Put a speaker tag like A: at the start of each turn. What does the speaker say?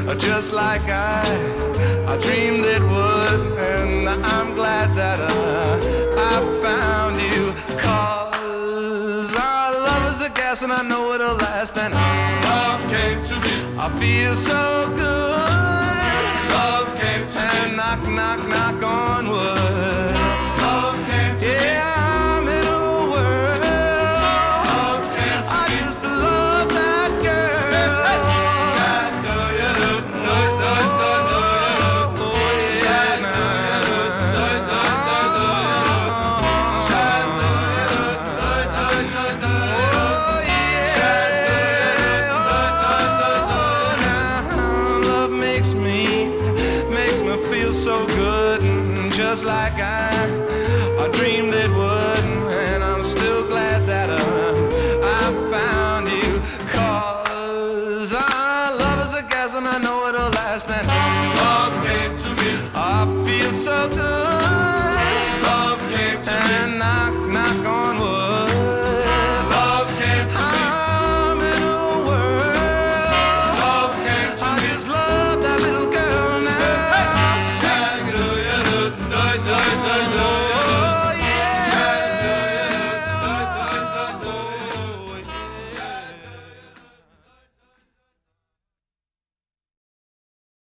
A: just like I dreamed it would. And I'm glad that I found you, 'cause our love is a gas and I know it'll last. And love came to me, I feel so good. Love came to me, and knock, knock, knock on wood. Love came to me, yeah, I'm in a world. Love came to me, I just love that girl. Makes me feel so good, just like I dreamed it would. And I'm still glad that I found you, 'cause our love is a gas and I know it'll last. And love came to me, I feel so good.